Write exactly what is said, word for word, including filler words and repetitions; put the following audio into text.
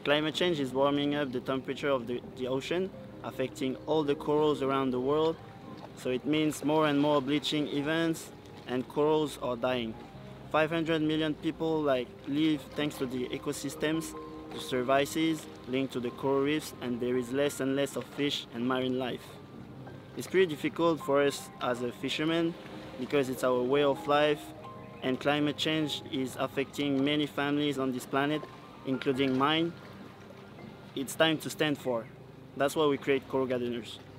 Climate change is warming up the temperature of the, the ocean, affecting all the corals around the world. So it means more and more bleaching events and corals are dying. five hundred million people like live thanks to the ecosystems, the services linked to the coral reefs, and there is less and less of fish and marine life. It's pretty difficult for us as a fisherman because it's our way of life, and climate change is affecting many families on this planet, including mine. It's time to stand for. That's why we create Coralgardeners.